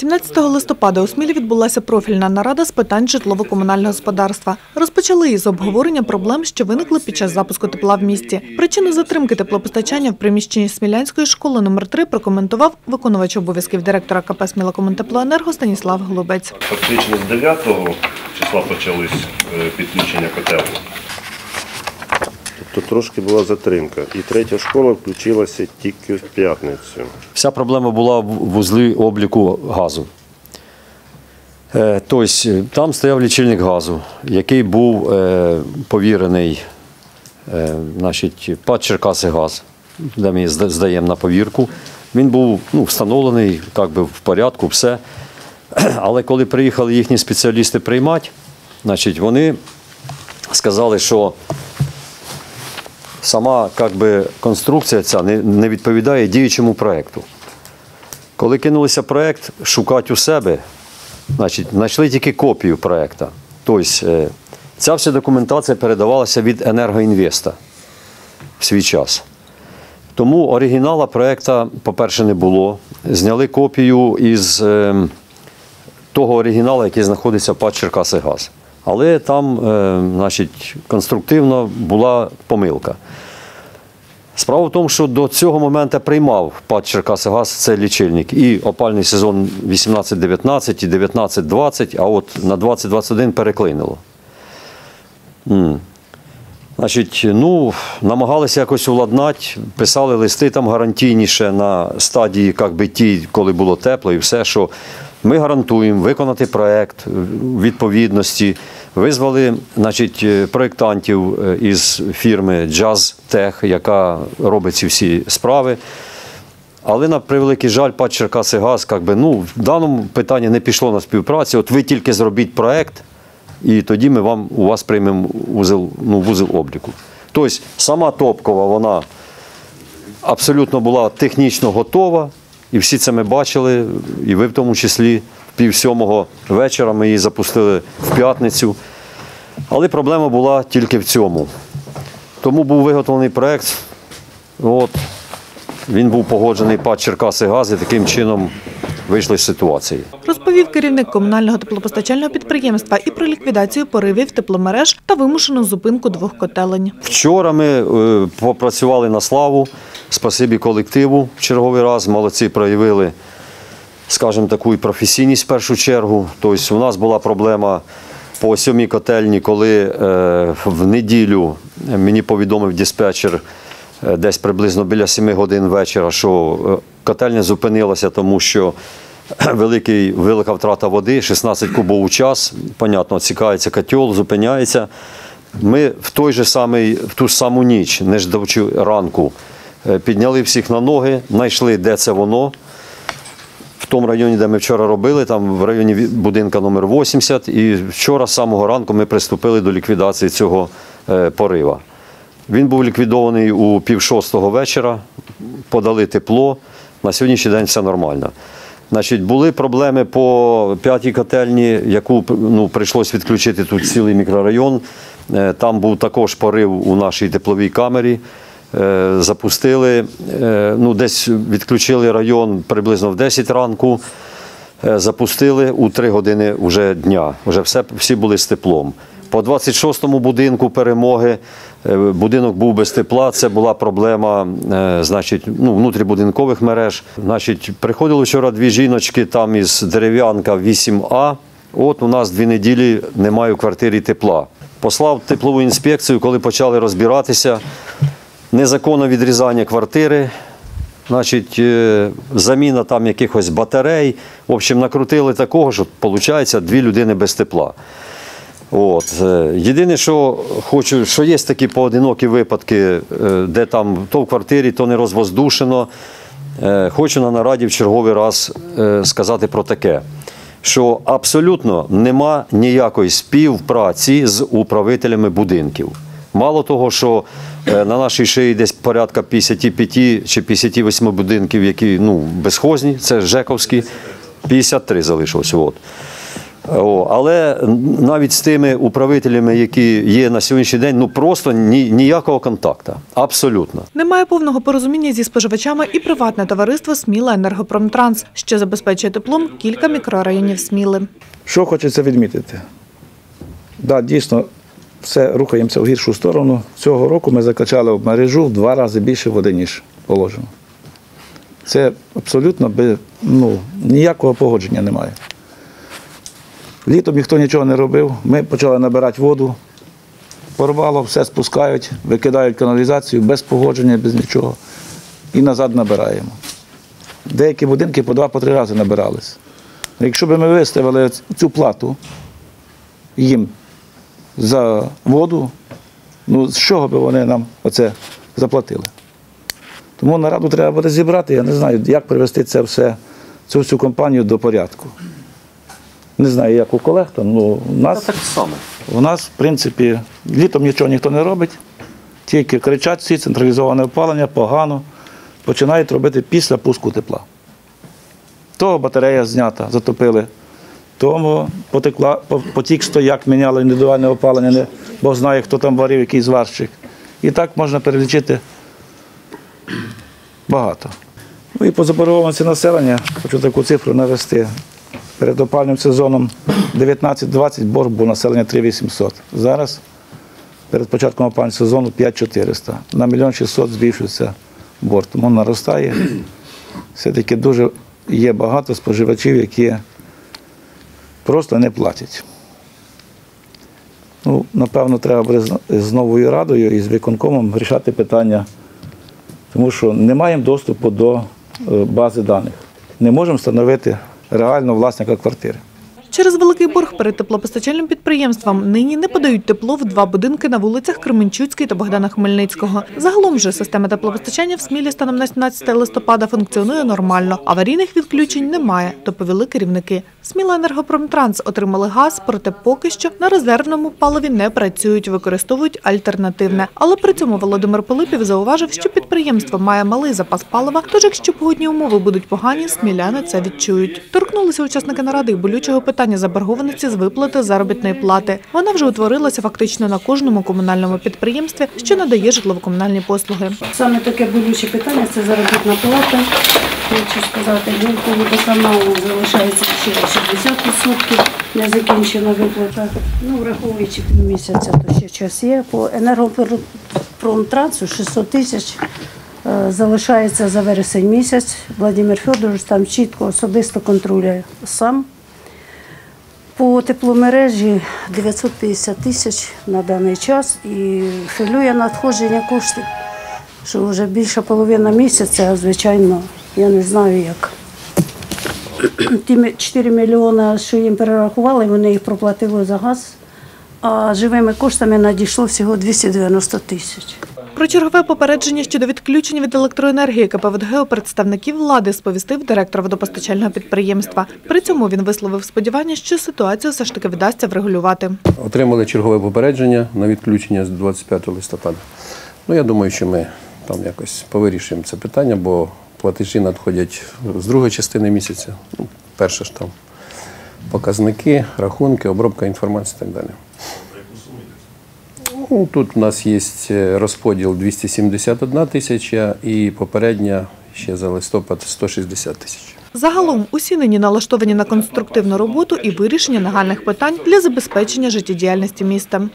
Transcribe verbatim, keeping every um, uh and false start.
сімнадцятого листопада у Смілі відбулася профільна нарада з питань житлово-комунального господарства. Розпочали її з обговорення проблем, що виникли під час запуску тепла в місті. Причину затримки теплопостачання в приміщенні Смілянської школи номер три прокоментував виконувач обов'язків директора ка пе «Смілакомунтеплоенерго» Станіслав Голубець. Фактично з дев'ятого числа почались підключення котелу. Тобто трошки була затримка. І третя школа включилася тільки в п'ятницю. Вся проблема була в вузлі обліку газу. Тобто там стояв лічильник газу, який був повірений значить, ПАТ «Черкасигаз», де ми здаємо на повірку. Він був ну, встановлений як би, в порядку, все. Але коли приїхали їхні спеціалісти приймати, значить, вони сказали, що сама як би, конструкція ця не, не відповідає діючому проєкту. Коли кинулися проєкт шукати у себе, значить, знайшли тільки копію проєкту. Тобто ця вся документація передавалася від «Енергоінвеста» в свій час. Тому оригіналу проєкту, по-перше, не було. Зняли копію із е, того оригіналу, який знаходиться в ПАТ «Черкасигаз». Але там е, значить, конструктивно була помилка. Справа в тому, що до цього моменту приймав ПАТ «Черкасигаз» цей лічильник. І опальний сезон вісімнадцять дев'ятнадцять, і дев'ятнадцять двадцять, а от на двадцять двадцять один переклинило. М. Значить, ну, намагалися якось уладнати, писали листи там гарантійніше на стадії, як би ті, коли було тепло і все, що ми гарантуємо виконати проєкт відповідності. Визвали значить, проєктантів із фірми «Джаз-Тех», яка робить ці всі справи. Але, на превеликий жаль, ПАТ «Черкасигаз» як би, ну, в даному питанні не пішло на співпрацю. От ви тільки зробіть проєкт, і тоді ми вам, у вас приймемо вузол, ну, вузол обліку. Тобто сама топкова, вона абсолютно була технічно готова, і всі це ми бачили, і ви в тому числі. Пів сьомого вечора ми її запустили в п'ятницю. Але проблема була тільки в цьому. Тому був виготовлений проєкт, от, він був погоджений ПАТ «Черкасигаз» і таким чином вийшли з ситуації. Розповів керівник комунального теплопостачального підприємства і про ліквідацію поривів тепломереж та вимушену зупинку двох котелень. Вчора ми е, попрацювали на славу, спасибі колективу в черговий раз, молодці проявили, скажімо, таку і професійність в першу чергу. Тобто у нас була проблема по сьомій котельні, коли е, в неділю мені повідомив диспетчер е, десь приблизно біля семи годин вечора, що е, котельня зупинилася, тому що великий, велика втрата води, шістнадцять кубов у час, понятно, відсікається котел, зупиняється. Ми в той же самий, в ту ж саму ніч, не ждавши ранку, е, підняли всіх на ноги, знайшли, де це воно. В тому районі, де ми вчора робили, там в районі будинка номер вісімдесят, і вчора з самого ранку ми приступили до ліквідації цього е, порива. Він був ліквідований у пів шостого вечора, подали тепло, на сьогоднішній день все нормально. Значить, були проблеми по п'ятій котельні, яку ну, прийшлось відключити тут цілий мікрорайон. Е, там був також порив у нашій тепловій камері. Запустили, ну, десь відключили район приблизно в десять ранку, запустили у три години вже дня, вже все, всі були з теплом. По двадцять шостому будинку «Перемоги» будинок був без тепла, це була проблема значить, ну, внутрібудинкових мереж. Значить, приходили вчора дві жіночки там із Дерев'янка вісім А, от у нас дві неділі немає в квартирі тепла. Послав теплову інспекцію, коли почали розбиратися. Незаконне відрізання квартири, значить, заміна там якихось батарей. В общем, накрутили такого, що, виходить, дві людини без тепла. От. Єдине, що хочу, що є такі поодинокі випадки, де там то в квартирі, то не розвоздушено. Хочу на нараді в черговий раз сказати про таке, що абсолютно нема ніякої співпраці з управителями будинків. Мало того, що на нашій шиї десь порядка п'ятдесят п'ять чи п'ятдесят вісім будинків, які ну, безхозні, це жековські, п'ятдесят три залишилось. От. О, але навіть з тими управителями, які є на сьогоднішній день, ну просто ні, ніякого контакту. Абсолютно. Немає повного порозуміння зі споживачами і приватне товариство «Сміла Енергопромтранс», що забезпечує теплом кілька мікрорайонів Сміли. Що хочеться відмітити? Да, дійсно, все рухаємося в гіршу сторону. Цього року ми закачали в мережу в два рази більше води, ніж положено. Це абсолютно без, ну, ніякого погодження немає. Літом ніхто нічого не робив, ми почали набирати воду, порвало, все спускають, викидають каналізацію без погодження, без нічого. І назад набираємо. Деякі будинки по два-по три рази набирались. Якщо б ми виставили цю плату їм за воду, ну з чого б вони нам оце заплатили? Тому нараду треба буде зібрати, я не знаю, як привести це все, цю всю компанію до порядку. Не знаю, як у колег, там, ну, у нас, Так само. у нас, в принципі, літом нічого ніхто не робить, тільки кричать всі, централізоване опалення, погано, починають робити після пуску тепла. Того батарея знята, затопили, тому потекла, потік стояк, міняли індивідуальне опалення, не, бо знає, хто там варив, який зварщик. І так можна перелічити багато. Ну і по заборгованості населення, хочу таку цифру навести. Перед опалювальним сезоном дев'ятнадцять двадцять борг був населення три тисячі вісімсот. Зараз перед початком опалювального сезону п'ять тисяч чотириста. На мільйон шістсот збільшується борг. Тому наростає. Все-таки дуже є багато споживачів, які просто не платять. Ну, напевно, треба буде з новою радою і з виконкомом рішати питання, тому що не маємо доступу до бази даних. Не можемо встановити реально власника квартири. Через великий борг перед теплопостачальним підприємством нині не подають тепло в два будинки на вулицях Кременчуцькій та Богдана Хмельницького. Загалом же система теплопостачання в Смілі станом на сімнадцяте листопада функціонує нормально. Аварійних відключень немає, доповіли керівники. Сміла Енергопромтранс отримали газ, проте поки що на резервному паливі не працюють, використовують альтернативне. Але при цьому Володимир Пилипів зауважив, що підприємство має малий запас палива, тож якщо погодні умови будуть погані, сміляни це відчують. Торкнулися учасники наради болючого питання заборгованості з виплати заробітної плати. Вона вже утворилася фактично на кожному комунальному підприємстві, що надає житлово-комунальні послуги. Саме таке болюче питання – це заробітна плата. Хочу сказати, ну, по водоканалу залишається ще шістдесят відсотків незакінчена виплата. Ну, враховуючи місяця, то ще час є. По Енергопромтрансу шістсот тисяч е, залишається за вересень місяць. Владимир Федорович там чітко особисто контролює сам. По тепломережі дев'ятсот п'ятдесят тисяч на даний час і хвилює надходження коштів, що вже більше половина місяця, звичайно, я не знаю як. Ті чотири мільйони, що їм перерахували, вони їх проплатили за газ, а живими коштами надійшло всього двісті дев'яносто тисяч. Про чергове попередження щодо відключень від електроенергії ка пе ве де ге у представників влади сповістив директор водопостачального підприємства. При цьому він висловив сподівання, що ситуацію все ж таки вдасться врегулювати. Отримали чергове попередження на відключення з двадцять п'ятого листопада. Ну, я думаю, що ми там якось повирішуємо це питання, бо платежі надходять з другої частини місяця. Ну, перше ж там показники, рахунки, обробка інформації і так далі. Ну, тут у нас є розподіл двісті сімдесят одна тисяча і попередня ще за листопад сто шістдесят тисяч. Загалом усі нині налаштовані на конструктивну роботу і вирішення нагальних питань для забезпечення життєдіяльності міста.